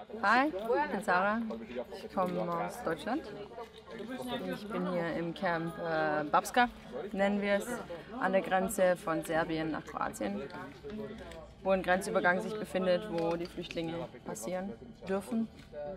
Hi, ich bin Sarah, ich komme aus Deutschland. Ich bin hier im Camp Babska, nennen wir es, an der Grenze von Serbien nach Kroatien, wo ein Grenzübergang sich befindet, wo die Flüchtlinge passieren dürfen.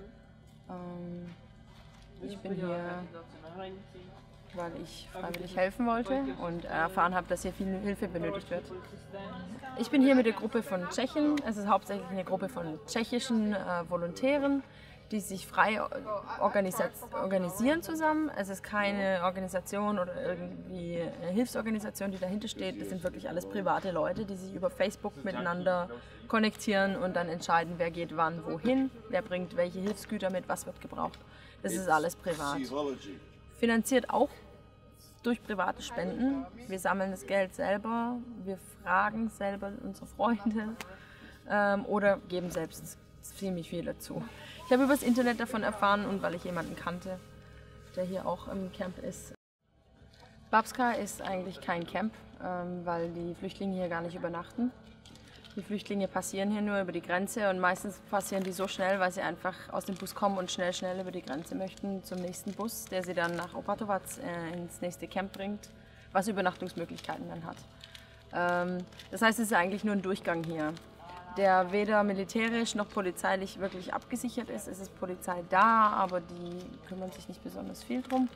Ich bin hier, weil ich freiwillig helfen wollte und erfahren habe, dass hier viel Hilfe benötigt wird. Ich bin hier mit der Gruppe von Tschechen. Es ist hauptsächlich eine Gruppe von tschechischen Volontären, die sich frei organisieren zusammen. Es ist keine Organisation oder irgendwie eine Hilfsorganisation, die dahinter steht. Das sind wirklich alles private Leute, die sich über Facebook miteinander konnektieren und dann entscheiden, wer geht wann wohin, wer bringt welche Hilfsgüter mit, was wird gebraucht. Das ist alles privat. Finanziert auch durch private Spenden. Wir sammeln das Geld selber, wir fragen selber unsere Freunde oder geben selbst ziemlich viel dazu. Ich habe über das Internet davon erfahren und weil ich jemanden kannte, der hier auch im Camp ist. Babska ist eigentlich kein Camp, weil die Flüchtlinge hier gar nicht übernachten. Die Flüchtlinge passieren hier nur über die Grenze und meistens passieren die so schnell, weil sie einfach aus dem Bus kommen und schnell über die Grenze möchten zum nächsten Bus, der sie dann nach Opatovac ins nächste Camp bringt, was Übernachtungsmöglichkeiten dann hat. Das heißt, es ist eigentlich nur ein Durchgang hier, der weder militärisch noch polizeilich wirklich abgesichert ist. Es ist Polizei da, aber die kümmern sich nicht besonders viel drum.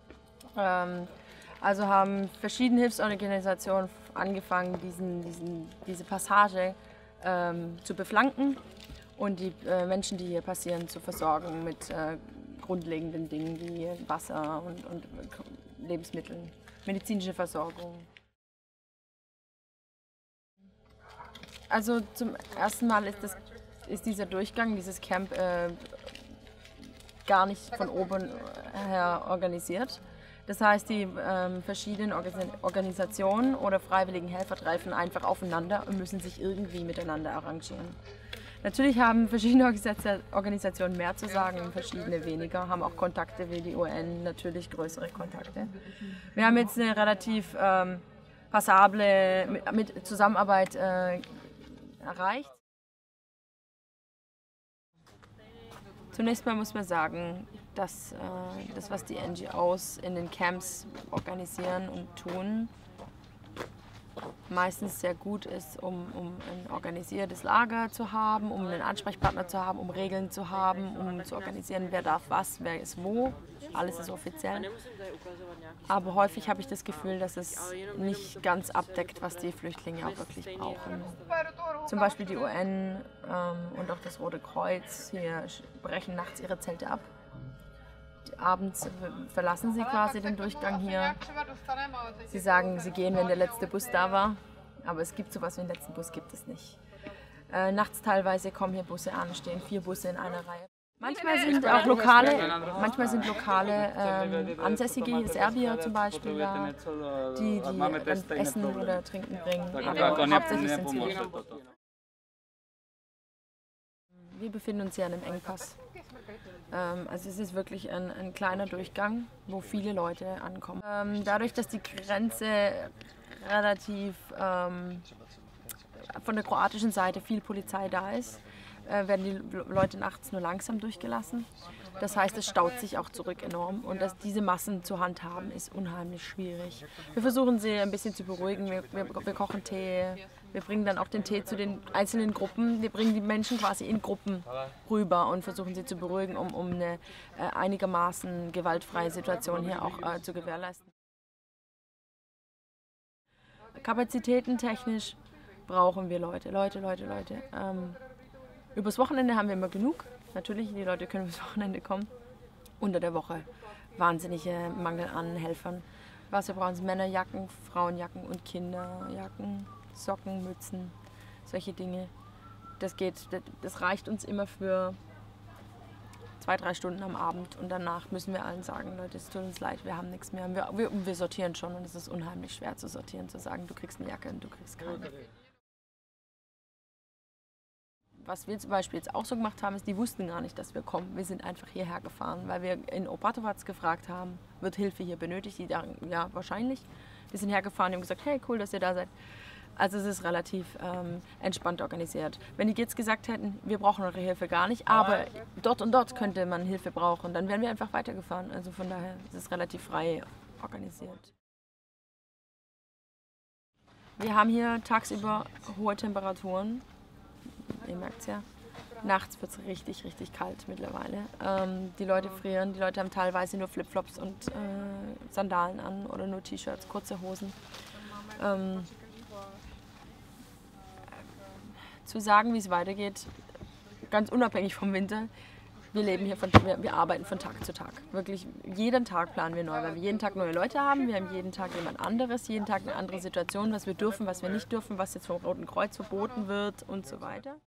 Also haben verschiedene Hilfsorganisationen angefangen, diese Passage zu beflanken und die Menschen, die hier passieren, zu versorgen mit grundlegenden Dingen wie Wasser und Lebensmitteln, medizinische Versorgung. Also zum ersten Mal ist dieser Durchgang, dieses Camp gar nicht von oben her organisiert. Das heißt, die verschiedenen Organisationen oder freiwilligen Helfer treffen einfach aufeinander und müssen sich irgendwie miteinander arrangieren. Natürlich haben verschiedene Organisationen mehr zu sagen, verschiedene weniger, haben auch Kontakte wie die UN, natürlich größere Kontakte. Wir haben jetzt eine relativ passable Zusammenarbeit erreicht. Zunächst mal muss man sagen, dass das, was die NGOs in den Camps organisieren und tun, meistens sehr gut ist, um ein organisiertes Lager zu haben, um einen Ansprechpartner zu haben, um Regeln zu haben, um zu organisieren, wer darf was, wer ist wo. Alles ist offiziell. Aber häufig habe ich das Gefühl, dass es nicht ganz abdeckt, was die Flüchtlinge auch wirklich brauchen. Zum Beispiel die UN und auch das Rote Kreuz hier brechen nachts ihre Zelte ab. Abends verlassen sie quasi den Durchgang hier. Sie sagen, sie gehen, wenn der letzte Bus da war, aber es gibt sowas wie den letzten Bus gibt es nicht. Nachts teilweise kommen hier Busse an, stehen 4 Busse in einer Reihe. Manchmal sind auch lokale ansässige Serbier zum Beispiel da, die dann Essen oder Trinken bringen, aber hauptsächlich sind sie. Wir befinden uns hier an einem Engpass. Also es ist wirklich ein kleiner Durchgang, wo viele Leute ankommen. Dadurch, dass die Grenze relativ von der kroatischen Seite viel Polizei da ist, werden die Leute nachts nur langsam durchgelassen. Das heißt, es staut sich auch zurück enorm und diese Massen zu handhaben ist unheimlich schwierig. Wir versuchen sie ein bisschen zu beruhigen, wir kochen Tee, wir bringen dann auch den Tee zu den einzelnen Gruppen, wir bringen die Menschen quasi in Gruppen rüber und versuchen sie zu beruhigen, um eine einigermaßen gewaltfreie Situation hier auch zu gewährleisten. Kapazitätentechnisch brauchen wir Leute. Übers Wochenende haben wir immer genug. Natürlich, die Leute können übers Wochenende kommen. Unter der Woche wahnsinniger Mangel an Helfern. Was wir brauchen, sind Männerjacken, Frauenjacken und Kinderjacken, Socken, Mützen, solche Dinge. Das reicht uns immer für 2-3 Stunden am Abend und danach müssen wir allen sagen, Leute, es tut uns leid, wir haben nichts mehr. Wir sortieren schon und es ist unheimlich schwer zu sortieren, zu sagen, du kriegst eine Jacke und du kriegst keine. Was wir zum Beispiel jetzt auch so gemacht haben, ist, die wussten gar nicht, dass wir kommen. Wir sind einfach hierher gefahren, weil wir in Opatovac gefragt haben, wird Hilfe hier benötigt? Die dachten, ja, wahrscheinlich. Wir sind hergefahren und haben gesagt, hey, cool, dass ihr da seid. Also es ist relativ entspannt organisiert. Wenn die jetzt gesagt hätten, wir brauchen eure Hilfe gar nicht, aber dort und dort könnte man Hilfe brauchen, dann wären wir einfach weitergefahren. Also von daher ist es relativ frei organisiert. Wir haben hier tagsüber hohe Temperaturen. Ihr merkt es ja. Nachts wird es richtig, richtig kalt mittlerweile. Die Leute frieren, die Leute haben teilweise nur Flipflops und Sandalen an oder nur T-Shirts, kurze Hosen. Zu sagen, wie es weitergeht, ganz unabhängig vom Winter, wir arbeiten von Tag zu Tag. Wirklich jeden Tag planen wir neu, weil wir jeden Tag neue Leute haben, wir haben jeden Tag jemand anderes, jeden Tag eine andere Situation, was wir dürfen, was wir nicht dürfen, was jetzt vom Roten Kreuz verboten wird und so weiter.